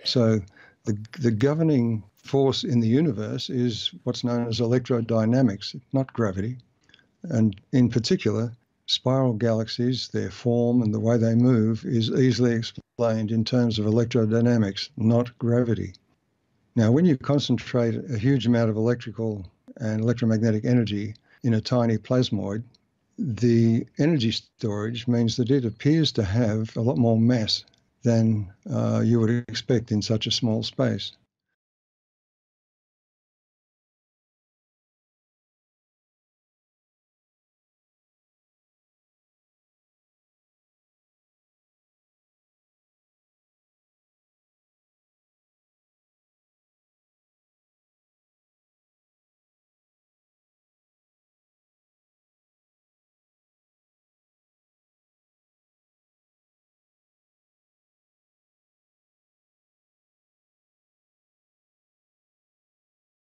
So the governing force in the universe is what's known as electrodynamics, not gravity. And in particular, spiral galaxies, their form and the way they move is easily explained in terms of electrodynamics, not gravity. Now, when you concentrate a huge amount of electrical and electromagnetic energy in a tiny plasmoid, the energy storage means that it appears to have a lot more mass than you would expect in such a small space.